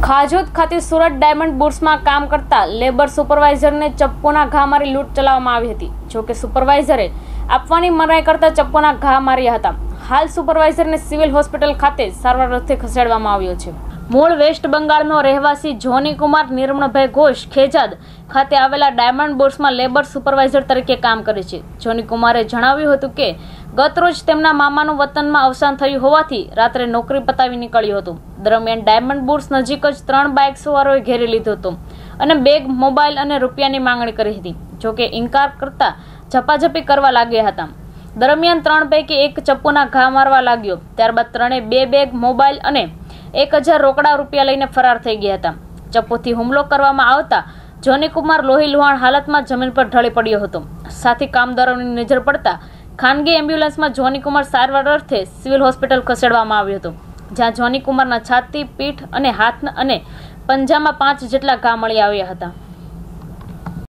ખાજોદ ખાતે સુરત ડાયમંડ બુર્સમાં કામ કરતા લેબર સુપરવાઇઝરને ચપ્પુના ઘા મારી લૂંટ ચલાવવામાં આવી હતી। જોકે સુપરવાઇઝરે આપવાની મનાઈ કરતા ચપ્પુના ઘા માર્યા હતા। હાલ સુપરવાઇઝરને સિવિલ હોસ્પિટલ ખાતે સારવાર અર્થે ખસેડવામાં આવ્યો છે। મૂળ વેસ્ટ બંગાળનો રહેવાસી જોની કુમાર નિર્મણભાઈ ઘોષ ખેજાદ ખાતે આવેલા ડાયમંડ બુર્સમાં લેબર સુપરવાઇઝર તરીકે કામ કરે છે। જોની કુમારે જણાવ્યું હતું કે ગતરોજ તેમના મામાનું વતનમાં અવસાન થયું હોવાથી રાત્રે નોકરી પતાવી નીકળ્યું હતું। દરમિયાન ડાયમંડ બુર્સ નજીક જ 3 બાઇક સવારોએ ઘેરી લીધો હતો અને બેગ, મોબાઈલ અને રૂપિયાની માંગણી કરી હતી। જોકે ઇનકાર કરતા ઝપાઝપી કરવા લાગ્યા હતા। દરમિયાન 3 પૈકી એક ચપ્પુના ઘા મારવા લાગ્યો। ત્યારબાદ ત્રણે 2 બેગ, મોબાઈલ અને 1000 રોકડા રૂપિયા લઈને ફરાર થઈ ગયા હતા। ચપ્પુથી હુમલો કરવામાં આવતા જોની કુમાર લોહી લુહાણ હાલતમાં જમીન પર ઢળી પડ્યો હતો। સાથી કામદારોની નજર પડતા ખાનગી એમ્બ્યુલન્સમાં જોની કુમાર સારવાર અર્થે સિવિલ હોસ્પિટલ ખસેડવામાં આવ્યો હતો, જ્યાં જોની કુમારના છાતી, પીઠ અને હાથ અને પંજામાં 5 જેટલા ઘા મળી આવ્યા હતા।